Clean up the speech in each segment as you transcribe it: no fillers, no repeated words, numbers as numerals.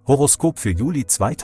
Horoskop für Juli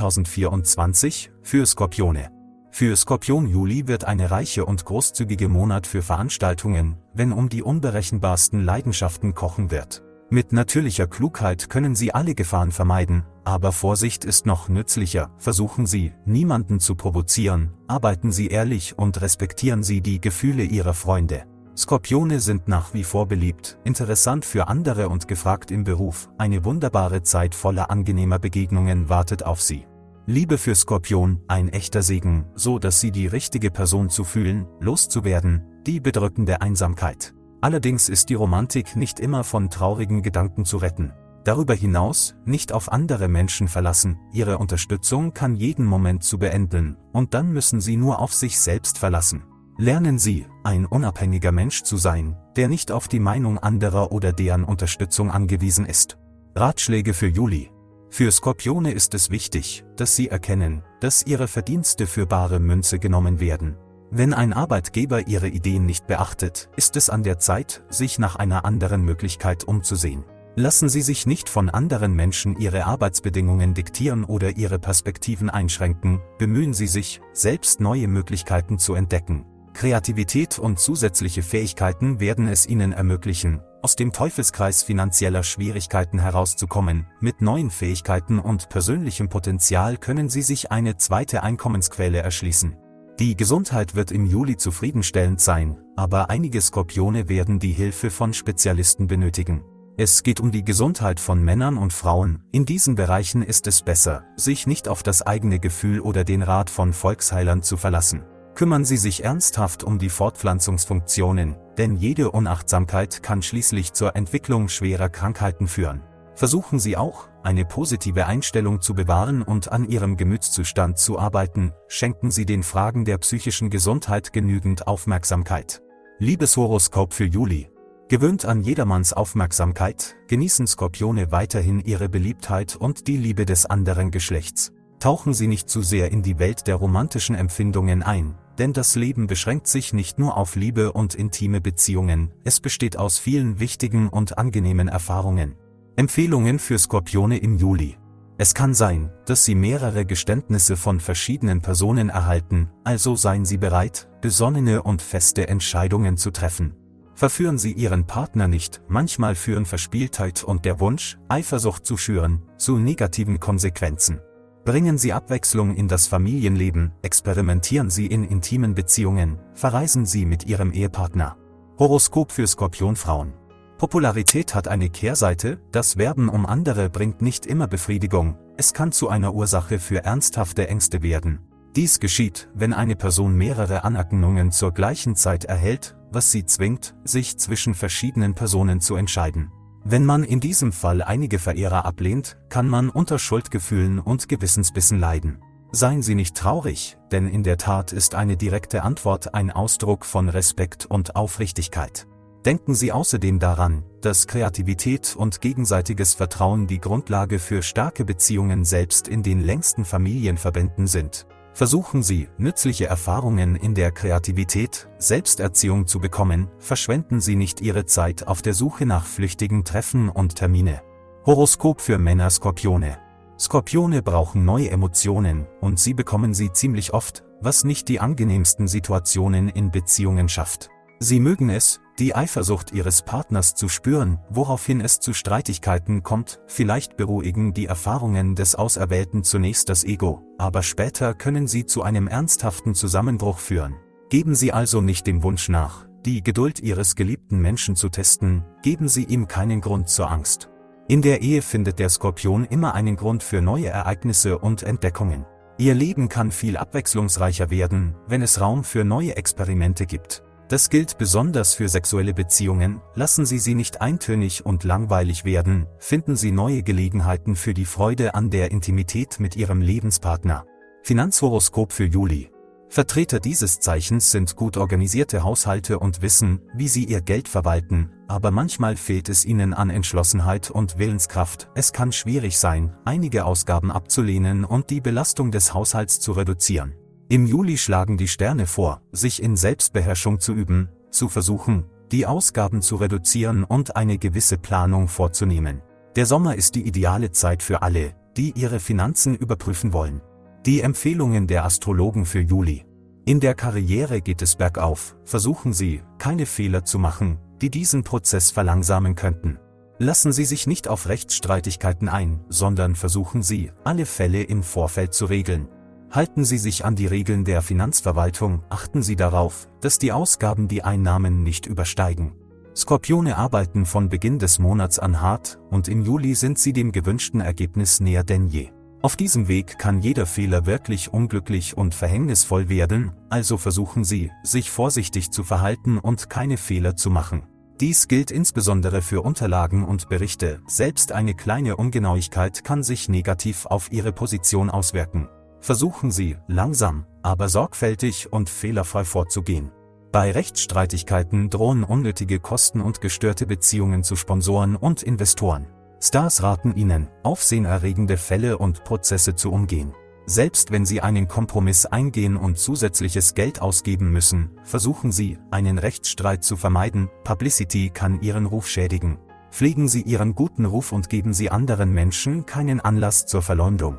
2024, für Skorpione. Für Skorpion Juli wird eine reiche und großzügige Monat für Veranstaltungen, wenn um die unberechenbarsten Leidenschaften kochen wird. Mit natürlicher Klugheit können Sie alle Gefahren vermeiden, aber Vorsicht ist noch nützlicher. Versuchen Sie, niemanden zu provozieren, arbeiten Sie ehrlich und respektieren Sie die Gefühle Ihrer Freunde. Skorpione sind nach wie vor beliebt, interessant für andere und gefragt im Beruf. Eine wunderbare Zeit voller angenehmer Begegnungen wartet auf Sie. Liebe für Skorpion, ein echter Segen, so dass Sie die richtige Person zu fühlen, loszuwerden, die bedrückende Einsamkeit. Allerdings ist die Romantik nicht immer von traurigen Gedanken zu retten. Darüber hinaus, nicht auf andere Menschen verlassen, Ihre Unterstützung kann jeden Moment zu beenden, und dann müssen Sie nur auf sich selbst verlassen. Lernen Sie, ein unabhängiger Mensch zu sein, der nicht auf die Meinung anderer oder deren Unterstützung angewiesen ist. Ratschläge für Juli. Für Skorpione ist es wichtig, dass Sie erkennen, dass Ihre Verdienste für bare Münze genommen werden. Wenn ein Arbeitgeber Ihre Ideen nicht beachtet, ist es an der Zeit, sich nach einer anderen Möglichkeit umzusehen. Lassen Sie sich nicht von anderen Menschen Ihre Arbeitsbedingungen diktieren oder Ihre Perspektiven einschränken, bemühen Sie sich, selbst neue Möglichkeiten zu entdecken. Kreativität und zusätzliche Fähigkeiten werden es Ihnen ermöglichen, aus dem Teufelskreis finanzieller Schwierigkeiten herauszukommen. Mit neuen Fähigkeiten und persönlichem Potenzial können Sie sich eine zweite Einkommensquelle erschließen. Die Gesundheit wird im Juli zufriedenstellend sein, aber einige Skorpione werden die Hilfe von Spezialisten benötigen. Es geht um die Gesundheit von Männern und Frauen. In diesen Bereichen ist es besser, sich nicht auf das eigene Gefühl oder den Rat von Volksheilern zu verlassen. Kümmern Sie sich ernsthaft um die Fortpflanzungsfunktionen, denn jede Unachtsamkeit kann schließlich zur Entwicklung schwerer Krankheiten führen. Versuchen Sie auch, eine positive Einstellung zu bewahren und an Ihrem Gemütszustand zu arbeiten. Schenken Sie den Fragen der psychischen Gesundheit genügend Aufmerksamkeit. Liebeshoroskop für Juli. Gewöhnt an jedermanns Aufmerksamkeit, genießen Skorpione weiterhin ihre Beliebtheit und die Liebe des anderen Geschlechts. Tauchen Sie nicht zu sehr in die Welt der romantischen Empfindungen ein, denn das Leben beschränkt sich nicht nur auf Liebe und intime Beziehungen, es besteht aus vielen wichtigen und angenehmen Erfahrungen. Empfehlungen für Skorpione im Juli. Es kann sein, dass Sie mehrere Geständnisse von verschiedenen Personen erhalten, also seien Sie bereit, besonnene und feste Entscheidungen zu treffen. Verführen Sie Ihren Partner nicht, manchmal führen Verspieltheit und der Wunsch, Eifersucht zu schüren, zu negativen Konsequenzen. Bringen Sie Abwechslung in das Familienleben, experimentieren Sie in intimen Beziehungen, verreisen Sie mit Ihrem Ehepartner. Horoskop für Skorpionfrauen. Popularität hat eine Kehrseite, das Werben um andere bringt nicht immer Befriedigung, es kann zu einer Ursache für ernsthafte Ängste werden. Dies geschieht, wenn eine Person mehrere Anerkennungen zur gleichen Zeit erhält, was sie zwingt, sich zwischen verschiedenen Personen zu entscheiden. Wenn man in diesem Fall einige Verehrer ablehnt, kann man unter Schuldgefühlen und Gewissensbissen leiden. Seien Sie nicht traurig, denn in der Tat ist eine direkte Antwort ein Ausdruck von Respekt und Aufrichtigkeit. Denken Sie außerdem daran, dass Kreativität und gegenseitiges Vertrauen die Grundlage für starke Beziehungen selbst in den längsten Familienverbänden sind. Versuchen Sie, nützliche Erfahrungen in der Kreativität, Selbsterziehung zu bekommen, verschwenden Sie nicht Ihre Zeit auf der Suche nach flüchtigen Treffen und Termine. Horoskop für Männer Skorpione. Skorpione brauchen neue Emotionen, und Sie bekommen sie ziemlich oft, was nicht die angenehmsten Situationen in Beziehungen schafft. Sie mögen es, die Eifersucht Ihres Partners zu spüren, woraufhin es zu Streitigkeiten kommt. Vielleicht beruhigen die Erfahrungen des Auserwählten zunächst das Ego, aber später können sie zu einem ernsthaften Zusammenbruch führen. Geben Sie also nicht dem Wunsch nach, die Geduld Ihres geliebten Menschen zu testen, geben Sie ihm keinen Grund zur Angst. In der Ehe findet der Skorpion immer einen Grund für neue Ereignisse und Entdeckungen. Ihr Leben kann viel abwechslungsreicher werden, wenn es Raum für neue Experimente gibt. Das gilt besonders für sexuelle Beziehungen. Lassen Sie sie nicht eintönig und langweilig werden, finden Sie neue Gelegenheiten für die Freude an der Intimität mit Ihrem Lebenspartner. Finanzhoroskop für Juli. Vertreter dieses Zeichens sind gut organisierte Haushalte und wissen, wie sie ihr Geld verwalten, aber manchmal fehlt es ihnen an Entschlossenheit und Willenskraft. Es kann schwierig sein, einige Ausgaben abzulehnen und die Belastung des Haushalts zu reduzieren. Im Juli schlagen die Sterne vor, sich in Selbstbeherrschung zu üben, zu versuchen, die Ausgaben zu reduzieren und eine gewisse Planung vorzunehmen. Der Sommer ist die ideale Zeit für alle, die Ihre Finanzen überprüfen wollen. Die Empfehlungen der Astrologen für Juli. In der Karriere geht es bergauf, versuchen Sie, keine Fehler zu machen, die diesen Prozess verlangsamen könnten. Lassen Sie sich nicht auf Rechtsstreitigkeiten ein, sondern versuchen Sie, alle Fälle im Vorfeld zu regeln. Halten Sie sich an die Regeln der Finanzverwaltung, achten Sie darauf, dass die Ausgaben die Einnahmen nicht übersteigen. Skorpione arbeiten von Beginn des Monats an hart, und im Juli sind sie dem gewünschten Ergebnis näher denn je. Auf diesem Weg kann jeder Fehler wirklich unglücklich und verhängnisvoll werden, also versuchen Sie, sich vorsichtig zu verhalten und keine Fehler zu machen. Dies gilt insbesondere für Unterlagen und Berichte, selbst eine kleine Ungenauigkeit kann sich negativ auf Ihre Position auswirken. Versuchen Sie, langsam, aber sorgfältig und fehlerfrei vorzugehen. Bei Rechtsstreitigkeiten drohen unnötige Kosten und gestörte Beziehungen zu Sponsoren und Investoren. Stars raten Ihnen, aufsehenerregende Fälle und Prozesse zu umgehen. Selbst wenn Sie einen Kompromiss eingehen und zusätzliches Geld ausgeben müssen, versuchen Sie, einen Rechtsstreit zu vermeiden, Publicity kann Ihren Ruf schädigen. Pflegen Sie Ihren guten Ruf und geben Sie anderen Menschen keinen Anlass zur Verleumdung.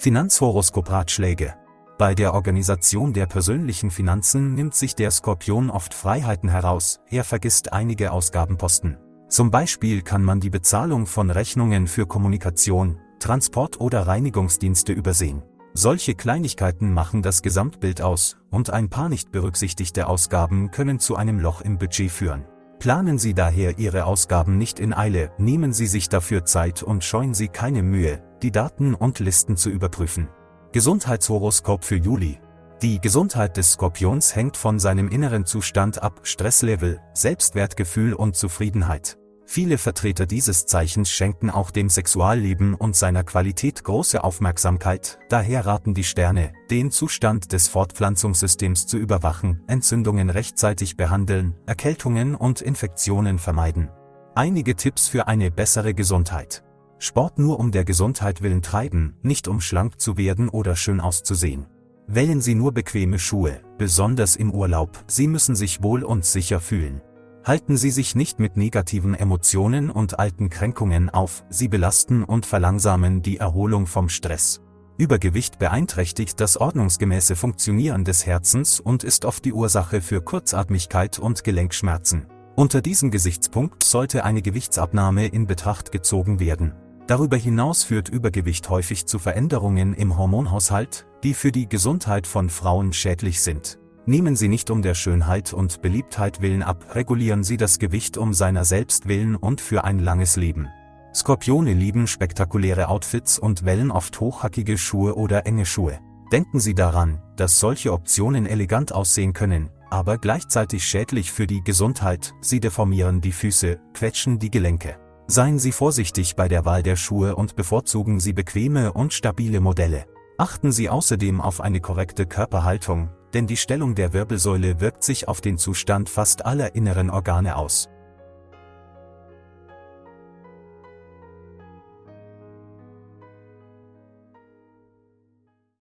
Finanzhoroskop-Ratschläge. Bei der Organisation der persönlichen Finanzen nimmt sich der Skorpion oft Freiheiten heraus, er vergisst einige Ausgabenposten. Zum Beispiel kann man die Bezahlung von Rechnungen für Kommunikation, Transport oder Reinigungsdienste übersehen. Solche Kleinigkeiten machen das Gesamtbild aus, und ein paar nicht berücksichtigte Ausgaben können zu einem Loch im Budget führen. Planen Sie daher Ihre Ausgaben nicht in Eile, nehmen Sie sich dafür Zeit und scheuen Sie keine Mühe, die Daten und Listen zu überprüfen. Gesundheitshoroskop für Juli. Die Gesundheit des Skorpions hängt von seinem inneren Zustand ab, Stresslevel, Selbstwertgefühl und Zufriedenheit. Viele Vertreter dieses Zeichens schenken auch dem Sexualleben und seiner Qualität große Aufmerksamkeit, daher raten die Sterne, den Zustand des Fortpflanzungssystems zu überwachen, Entzündungen rechtzeitig behandeln, Erkältungen und Infektionen vermeiden. Einige Tipps für eine bessere Gesundheit. Sport nur um der Gesundheit willen treiben, nicht um schlank zu werden oder schön auszusehen. Wählen Sie nur bequeme Schuhe, besonders im Urlaub, Sie müssen sich wohl und sicher fühlen. Halten Sie sich nicht mit negativen Emotionen und alten Kränkungen auf, sie belasten und verlangsamen die Erholung vom Stress. Übergewicht beeinträchtigt das ordnungsgemäße Funktionieren des Herzens und ist oft die Ursache für Kurzatmigkeit und Gelenkschmerzen. Unter diesem Gesichtspunkt sollte eine Gewichtsabnahme in Betracht gezogen werden. Darüber hinaus führt Übergewicht häufig zu Veränderungen im Hormonhaushalt, die für die Gesundheit von Frauen schädlich sind. Nehmen Sie nicht um der Schönheit und Beliebtheit willen ab, regulieren Sie das Gewicht um seiner selbst willen und für ein langes Leben. Skorpione lieben spektakuläre Outfits und wählen oft hochhackige Schuhe oder enge Schuhe. Denken Sie daran, dass solche Optionen elegant aussehen können, aber gleichzeitig schädlich für die Gesundheit, sie deformieren die Füße, quetschen die Gelenke. Seien Sie vorsichtig bei der Wahl der Schuhe und bevorzugen Sie bequeme und stabile Modelle. Achten Sie außerdem auf eine korrekte Körperhaltung, denn die Stellung der Wirbelsäule wirkt sich auf den Zustand fast aller inneren Organe aus.